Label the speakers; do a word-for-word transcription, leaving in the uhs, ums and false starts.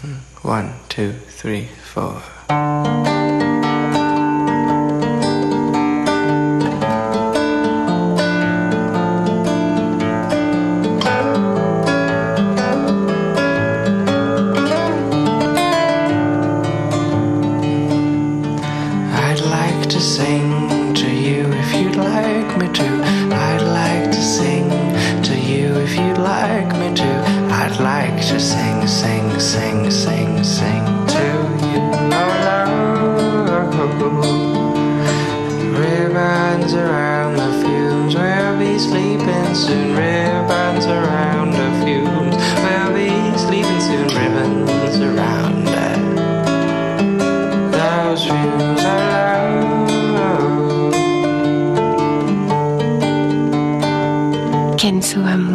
Speaker 1: One, two, three, four. I'd like to sing to you if you'd like me to. I'd like to sing to you if you'd like me to. I'd like to sing, sing, sing, sing, sing to you. Ribbons around the fumes, we'll be sleeping soon. Ribbons around the fumes, we'll be sleeping soon. Ribbons around uh, those fumes are low.
Speaker 2: Kenzo Amour.